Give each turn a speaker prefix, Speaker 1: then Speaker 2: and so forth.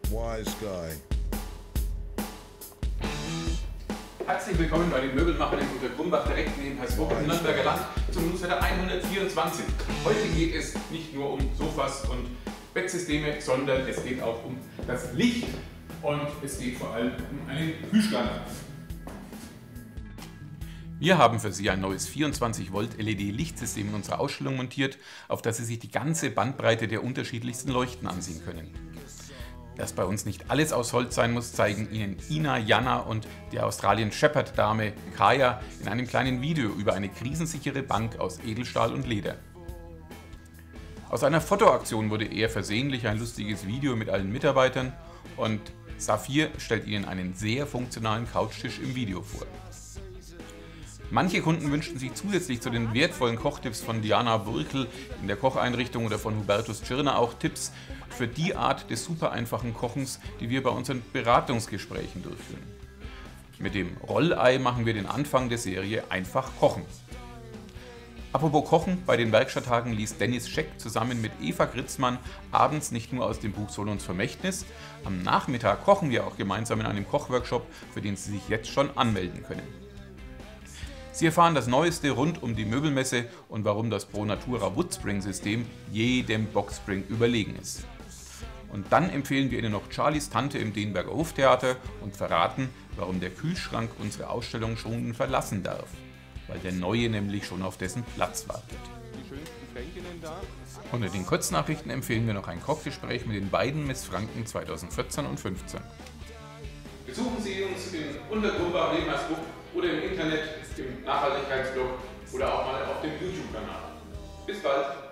Speaker 1: wise guy.
Speaker 2: Herzlich willkommen bei den Möbelmachern in Untergrumbach, direkt neben Hersbruck im Nürnberger Land, zum Newsletter 124. Heute geht es nicht nur um Sofas und Bettsysteme, sondern es geht auch um das Licht und es geht vor allem um einen Kühlschrank. Wir haben für Sie ein neues 24 Volt LED-Lichtsystem in unserer Ausstellung montiert, auf das Sie sich die ganze Bandbreite der unterschiedlichsten Leuchten ansehen können. Dass bei uns nicht alles aus Holz sein muss, zeigen Ihnen Ina, Jana und die Australian Shepherd Dame Kaya in einem kleinen Video über eine krisensichere Bank aus Edelstahl und Leder. Aus einer Fotoaktion wurde eher versehentlich ein lustiges Video mit allen Mitarbeitern und Saphir stellt Ihnen einen sehr funktionalen Couchtisch im Video vor. Manche Kunden wünschten sich zusätzlich zu den wertvollen Kochtipps von Diana Burkel in der Kocheinrichtung oder von Hubertus Tschirner auch Tipps für die Art des super einfachen Kochens, die wir bei unseren Beratungsgesprächen durchführen. Mit dem Rollei machen wir den Anfang der Serie Einfach kochen. Apropos Kochen, bei den Werkstatttagen liest Dennis Scheck zusammen mit Eva Gritzmann abends nicht nur aus dem Buch Solons Vermächtnis, am Nachmittag kochen wir auch gemeinsam in einem Kochworkshop, für den Sie sich jetzt schon anmelden können. Sie erfahren das Neueste rund um die Möbelmesse und warum das Pro Natura Woodspring-System jedem Boxspring überlegen ist. Und dann empfehlen wir Ihnen noch Charlies Tante im Denberger Hoftheater und verraten, warum der Kühlschrank unsere Ausstellung schon verlassen darf, weil der neue nämlich schon auf dessen Platz wartet. Unter den Kurznachrichten empfehlen wir noch ein Kochgespräch mit den beiden Miss Franken 2014 und 2015. Besuchen Sie uns in Untergrumbach neben Hersbruck oder im Internet, im Nachhaltigkeitsblog oder auch mal auf dem YouTube-Kanal. Bis bald!